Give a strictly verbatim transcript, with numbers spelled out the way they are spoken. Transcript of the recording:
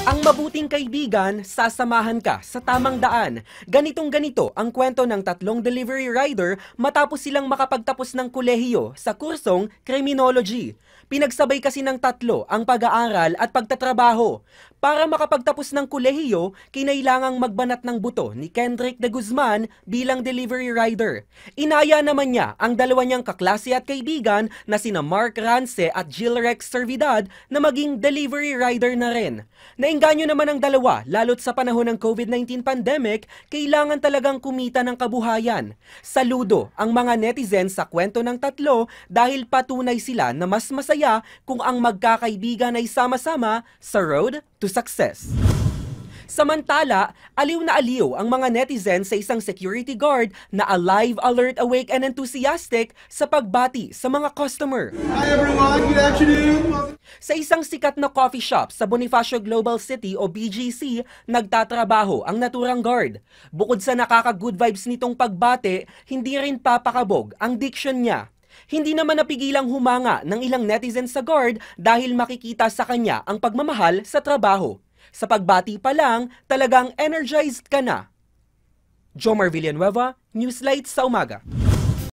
Ang mabuting kaibigan, sasamahan ka sa tamang daan. Ganitong ganito ang kwento ng tatlong delivery rider matapos silang makapagtapos ng kolehiyo sa kursong Criminology. Pinagsabay kasi ng tatlo ang pag-aaral at pagtatrabaho. Para makapagtapos ng kolehiyo, kinailangang magbanat ng buto ni Kendrick de Guzman bilang delivery rider. Inaya naman niya ang dalawa niyang kaklase at kaibigan na sina Mark Rance at Jill Rex Servidad na maging delivery rider na rin. Nainganyo naman ang dalawa, lalo't sa panahon ng COVID nineteen pandemic, kailangan talagang kumita ng kabuhayan. Saludo ang mga netizens sa kwento ng tatlo dahil patunay sila na mas masaya kung ang magkakaibigan ay sama-sama sa road to success. Samantala, aliw na aliw ang mga netizens sa isang security guard na alive, alert, awake, and enthusiastic sa pagbati sa mga customer. Hi everyone, good afternoon! Sa isang sikat na coffee shop sa Bonifacio Global City o B G C, nagtatrabaho ang naturang guard. Bukod sa nakaka-good vibes nitong pagbate, hindi rin papakabog ang diction niya. Hindi naman napigilang humanga ng ilang netizens sa guard dahil makikita sa kanya ang pagmamahal sa trabaho. Sa pagbati pa lang, talagang energized ka na. Jomar Villanueva, Newslight sa umaga.